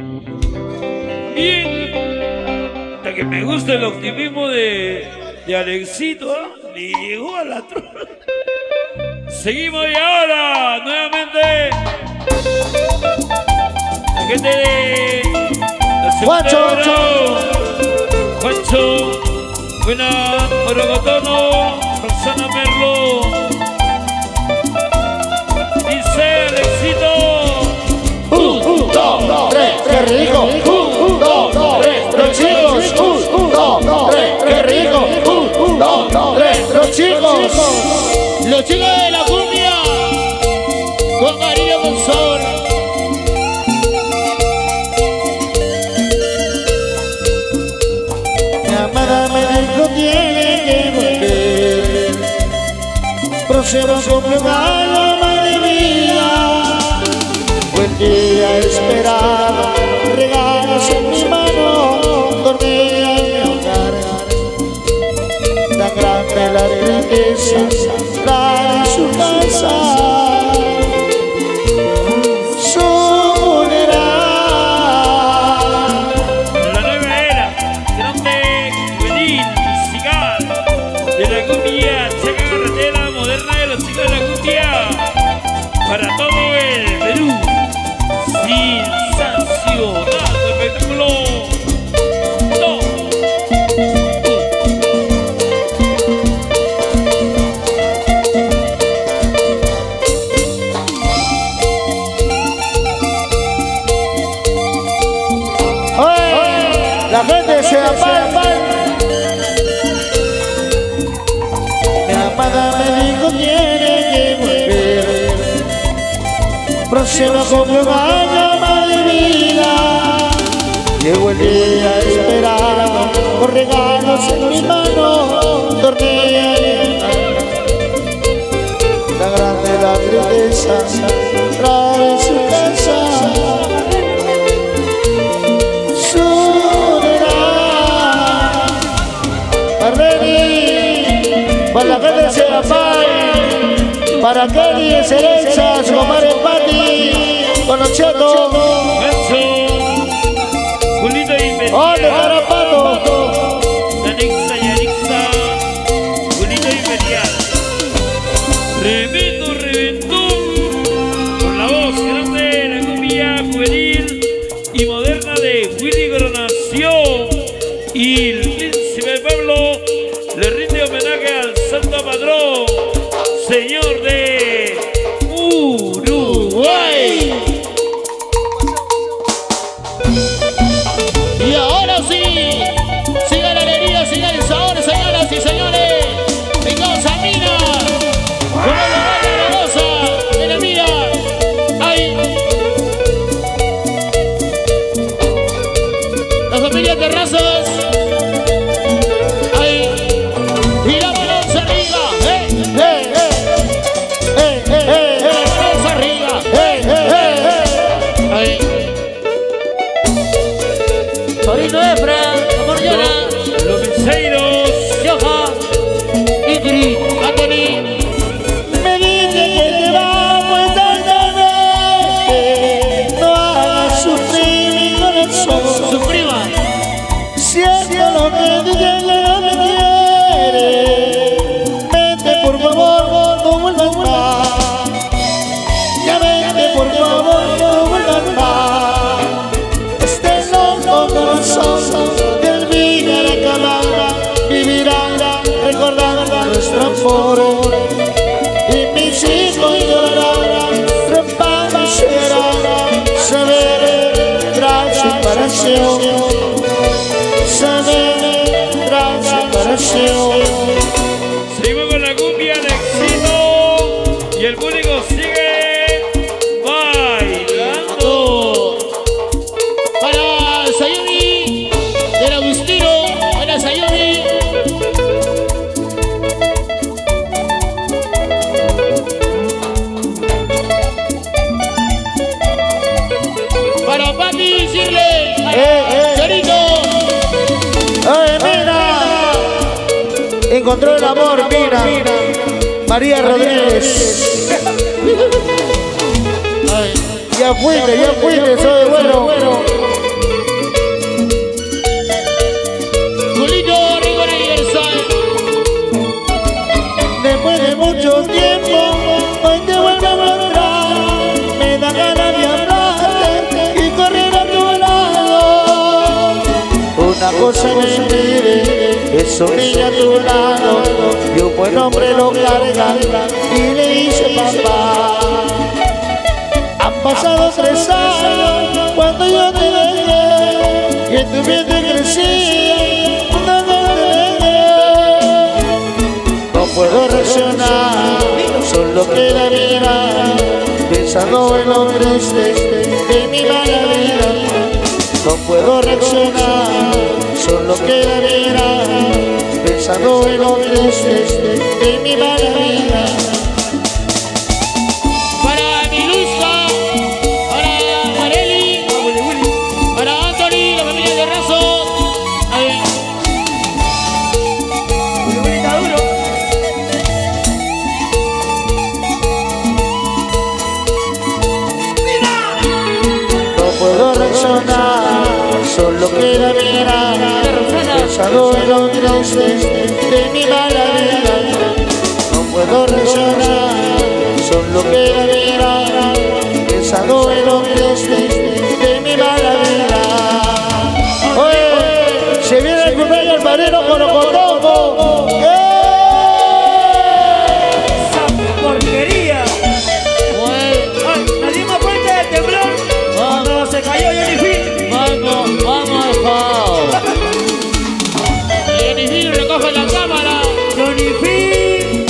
Bien. La que me gusta el optimismo de Alexito, ¿eh? Ni llegó a la trola. Seguimos y ahora, nuevamente, la gente de Juancho, Juancho, buena, Orogotono, Rosana Merlo, dice Alexito. 1, 2, 3, qué rico. 1, 2, 3, los chicos. 1, 2, 3, qué rico. 1, 2, 3, los chicos. Los chicos de la cumbia, con cariño, con sabor. Mi amada me dijo tiene que volver. Próximo cumpleaños de vida. Buen día esperaba, regalos en mis manos, dormía en mi hogar. Tan grande la tristeza, trae su casa. La nueva era, grande, juvenil, musical, de la cumbia, checa carretera moderna de los chicos de la cumbia, para todo el Perú. Sensacional espectáculo. No. La gente se apaga. Mi amada me dijo tiene que volver. Próximo cumpleaños de vida. Llegó el día esperado, con regalos en mis manos, dormía en mi alma. La grande la tristeza, trae su casa. Para la gente se apague, para Kelly, Excelencia, su compadre Pati, con los chetos. Julito y ¡Ole, Carapato! Yanixa, Julito Imperial. Tremendo reventón con la voz grande de la cumbia juvenil y moderna de Willy Coronación. Y el príncipe del pueblo le rinde homenaje al santo patrón, señor de Uruguay. Y ahora sí, siga la alegría, siga el sabor, señoras y señores. Venga, Samina, con el lugar de la goza, de la mira. Ahí. La familia Terrazas. Ahí. Y la balanza arriba. La balanza arriba. Ahí. Torino Efra, amor llora. Los Viceiros. Yoja, Ingrid, Anthony. Me dice que te vamos eternamente, no hagas sufrir mi corazón. Su prima. Siento lo que dice que no me quiere. Vete por favor, no vuelvas más. Ya vete por favor, no vuelvas más. Este loco corazón te olvidará acabar. Vivirá recordando nuestro amor. Y mis hijos llorarán, trepando y llorarán. Saber tras separación. Saber tras separación. Seguimos con la cumbia de éxito y el público sigue bailando. Para Sayumi, del Agustino. Para Sayumi. Para Pati Shirley. Chorito. ¡Ay, mira! Encontró el amor, mira. María Rodríguez. Ya fuiste, soy bueno. cosa me impide eso niña a tu lado, y un buen hombre lo carga y le dice papá. Han pasado 3 años cuando yo te dejé y en tu vientre crecí cuando te dejé. No puedo reaccionar, solo queda mirar, pensando en lo triste de mi mala vida. No puedo reaccionar, solo queda mirar, pensando en lo triste de mi mala vida. Para mi Luisca, para Mareli, para Anthony, la familia de Razo. No puedo reaccionar, solo queda mirar, pensando en lo triste de mi mala vida. No puedo reaccionar, solo queda mirar, pensando en lo triste de mi mala vida. Oye, se viene el cumpleaños del marino con los cotongos. ¡Esa porquería! Ay, nos dimos cuenta del temblor cuando se cayó Johnny Phil. Vamos, Johnny Phil recoge la cámara. Johnny Phil.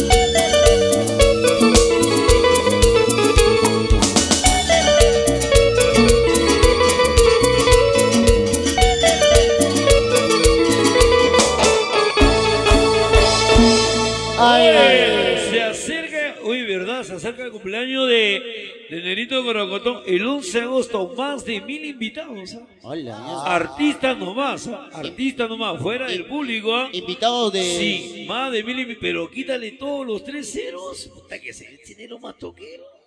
Se acerca, uy, verdad, se acerca el cumpleaños de Nerito Corocotón el 11 de agosto, más de 1000 invitados. Artistas nomás, artistas nomás, fuera del público. Invitados de... Sí, más de 1000, pero quítale todos los 3 ceros, puta que se dinero más toquero.